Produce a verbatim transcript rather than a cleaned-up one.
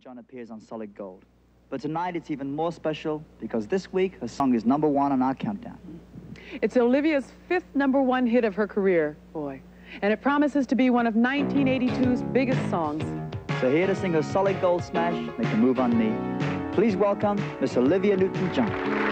Newton-John appears on Solid Gold. But tonight it's even more special because this week her song is number one on our countdown. It's Olivia's fifth number one hit of her career, boy. And it promises to be one of nineteen eighty-two's biggest songs. So here to sing her Solid Gold smash, Make a Move on Me, please welcome Miss Olivia Newton-John.